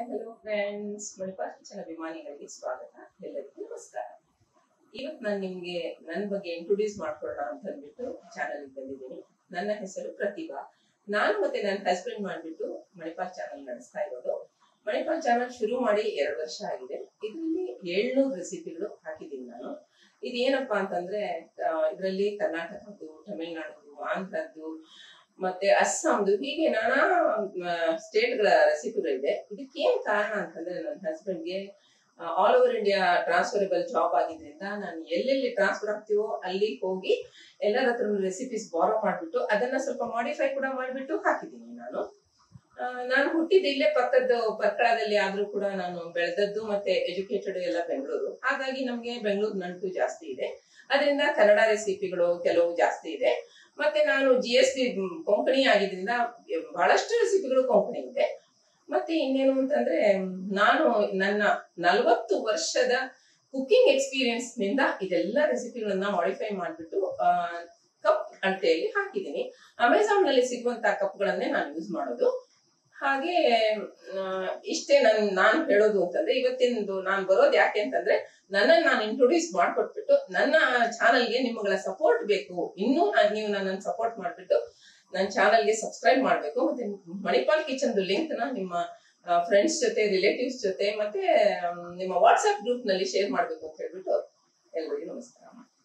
Hi hello friends, Manipal kitchen ಅಭಿಮಾನಿಗಳಿಗೆ ಸ್ವಾಗತ. ಎಲ್ಲರಿಗೂ ನಮಸ್ಕಾರ. ಇವತ್ತು ನಾನು ನಿಮ್ಗೆ ನನ್ನ ಬಗ್ಗೆ ಇಂಟ್ರೊಡ್ಯೂಸ್ ಮಾಡ್ಕೊಳ್ಳೋಣ ಅಂತ ಅಂದ್ಬಿಟ್ಟು ಚಾನಲ್ ಬಂದಿದ್ದೀನಿ. ನನ್ನ ಹೆಸರು ಪ್ರತಿಭಾ. ನಾನು ಮತ್ತೆ ನನ್ನ ಹಸ್ಬೆಂಡ್ ಮಾಡ್ಬಿಟ್ಟು ಮಣಿಪಾಲ್ ಚಾನಲ್ ನಡೆಸ್ತಾ ಇರೋದು. ಮಣಿಪಾಲ್ ಚಾನಲ್ ಶುರು ಮಾಡಿ 2 ವರ್ಷ ಆಗಿದೆ. ಇದರಲ್ಲಿ 700 ರೆಸಿಪಿಗಳು ಹಾಕಿದ್ದೀನಿ ನಾನು. ಇದೇನಪ್ಪಾ ಅಂತಂದ್ರೆ ಇದರಲ್ಲಿ ಕರ್ನಾಟಕದ್ದು, ತಮಿಳುನಾಡು, ಆಂಧ್ರದ್ದು ಮತ್ತೆ ಅಸ್ಸಾಂದು ಹೀಗೆ ನಾನಾ ಸ್ಟೇಟ್ಗಳ ರೆಸಿಪಿಗಳಿದೆ. ಇದಕ್ಕೇನ್ ಕಾರಣ ಅಂತಂದ್ರೆ ನನ್ನ ಹಸ್ಬೆಂಡ್ಗೆ all over India transferable job ಆಗಿದ್ರಿಂದ ನಾನು ಎಲ್ಲೆಲ್ಲಿ ಟ್ರಾನ್ಸ್ಫರ್ ಆಗ್ತೀವೋ ಅಲ್ಲಿ ಹೋಗಿ ಎಲ್ಲರ ಹತ್ರ ರೆಸಿಪೀಸ್ ಬಾರೋ ಮಾಡ್ಬಿಟ್ಟು ಅದನ್ನ ಸ್ವಲ್ಪ ಮಾಡಿಫೈ ಕೂಡ ಮಾಡ್ಬಿಟ್ಟು ಹಾಕಿದ್ದೀನಿ ನಾನು. ನಾನು ಹುಟ್ಟಿದ ಇಲ್ಲೇ ಪಕ್ಕದ ಪರ್ಕಳದಲ್ಲಿ ಆದ್ರೂ ಕೂಡ ನಾನು ಬೆಳೆದದ್ದು ಮತ್ತೆ ಎಜುಕೇಟೆಡ್ ಎಲ್ಲ ಬೆಂಗಳೂರು. ಹಾಗಾಗಿ ನಮ್ಗೆ ಬೆಂಗಳೂರು ನಂಟು ಜಾಸ್ತಿ ಇದೆ. ಅದರಿಂದ ಕನ್ನಡ ರೆಸಿಪಿಗಳು ಕೆಲವು ಜಾಸ್ತಿ ಇದೆ. ಮತ್ತೆ ನಾನು GST ಕೊಂಕಣಿ ಆಗಿದ್ರಿಂದ ಬಹಳಷ್ಟು ರೆಸಿಪಿಗಳು ಕೊಂಕಣಿ ಇದೆ. ಮತ್ತೆ ಇನ್ನೇನು ಅಂತಂದ್ರೆ ನಾನು ನನ್ನ 40 ವರ್ಷದ ಕುಕಿಂಗ್ ಎಕ್ಸ್ಪೀರಿಯನ್ಸ್ ನಿಂದ ಇದೆಲ್ಲ ರೆಸಿಪಿಗಳನ್ನ ಮಾಡಿಫೈ ಮಾಡ್ಬಿಟ್ಟು ಕಪ್ ಅಳತೆಯಲ್ಲಿ ಹಾಕಿದ್ದೀನಿ. ಅಮೆಝಾನ್ ನಲ್ಲಿ ಸಿಗುವಂತಹ ಕಪ್ಗಳನ್ನೇ ನಾನು ಯೂಸ್ ಮಾಡೋದು. ಹಾಗೆ ಇಷ್ಟೇ ನಾನು ಹೇಳೋದು ಅಂತಂದ್ರೆ ಇವತ್ತಿಂದು ನಾನು ಬರೋದು ಯಾಕೆ ಅಂತಂದ್ರೆ ನನ್ನನ್ನು ನಾನು ಇಂಟ್ರೊಡ್ಯೂಸ್ ಮಾಡ್ಕೊಟ್ಬಿಟ್ಟು ನನ್ನ ಚಾನಲ್ಗೆ ನಿಮ್ಮಗಳ ಸಪೋರ್ಟ್ ಬೇಕು. ಇನ್ನೂ ನೀವು ನನ್ನನ್ನು ಸಪೋರ್ಟ್ ಮಾಡ್ಬಿಟ್ಟು ನನ್ನ ಚಾನಲ್ಗೆ ಸಬ್ಸ್ಕ್ರೈಬ್ ಮಾಡ್ಬೇಕು. ಮತ್ತೆ ಮಣಿಪಾಲ್ ಕಿಚನ್ ಲಿಂಕ್ ನ ನಿಮ್ಮ ಫ್ರೆಂಡ್ಸ್ ಜೊತೆ, ರಿಲೇಟಿವ್ಸ್ ಜೊತೆ ಮತ್ತೆ ನಿಮ್ಮ ವಾಟ್ಸ್ಆಪ್ ಗ್ರೂಪ್ ನಲ್ಲಿ ಶೇರ್ ಮಾಡ್ಬೇಕು ಅಂತ ಹೇಳ್ಬಿಟ್ಟು ಎಲ್ರಿಗೂ ನಮಸ್ಕಾರ.